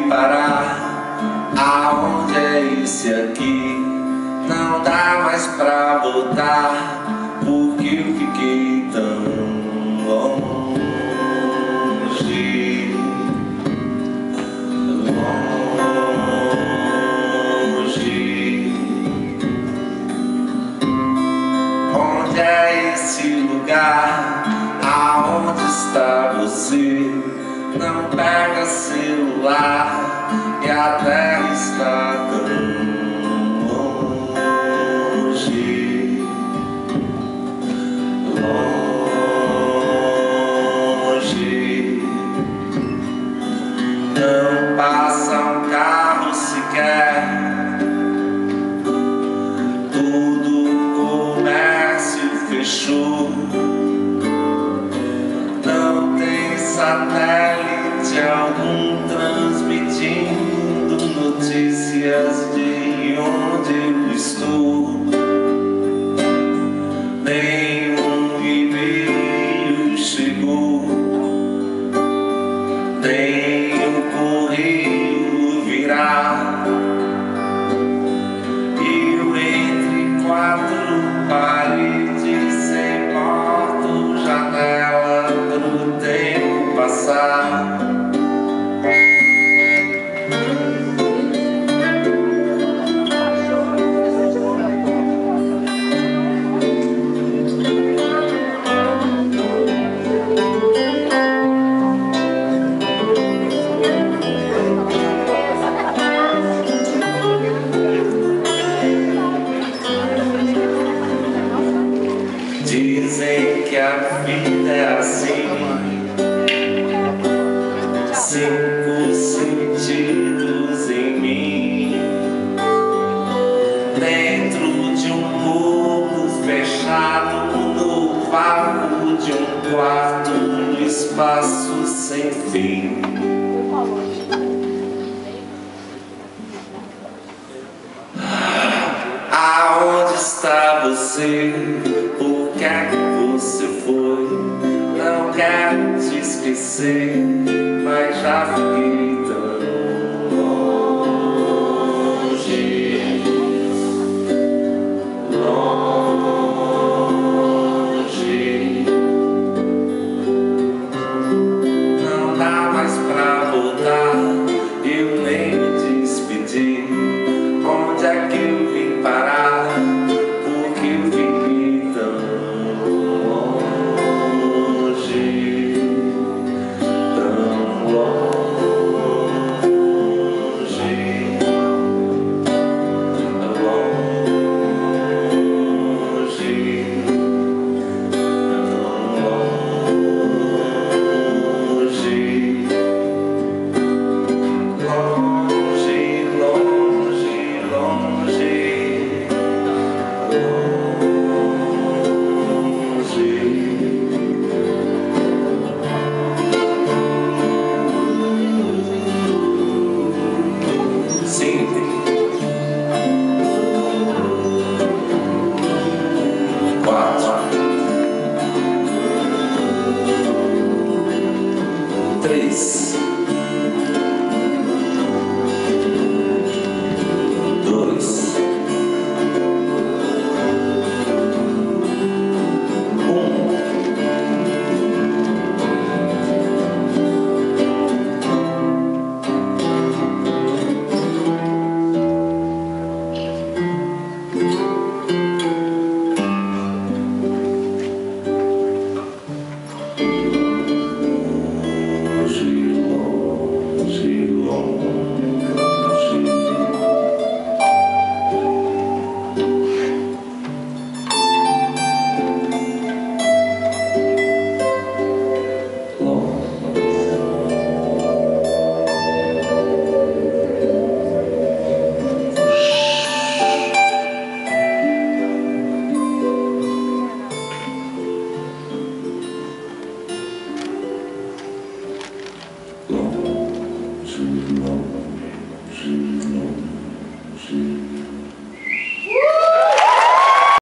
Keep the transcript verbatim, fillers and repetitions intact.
vi parar. Aonde é esse aqui? Não dá mais pra voltar, porque eu fiquei tão longe, longe. Onde é esse lugar? Aonde está você? Não pega celular e a terra está tão longe, longe. Não passa um carro sequer, todo o comércio fechou. Não tem satélite algum transmitindo notícias de onde eu estou. Nenhum e-mail chegou, nem o correio virá. E eu entre quatro paredes, sem porta ou janela, pro tempo passar. Dizem que a vida é assim, cinco sentidos em mim, dentro de um mundo fechado, no vácuo de um quarto, no espaço sem fim. Aonde está você? Por que é que você foi? Não quero te esquecer, mas já fiquei tão longe, longe. Não dá mais pra voltar, eu nem me despedi. Onde é que eu vim parar? Porque eu fiquei tão longe, tão longe, três, dois, um. Long, too long, too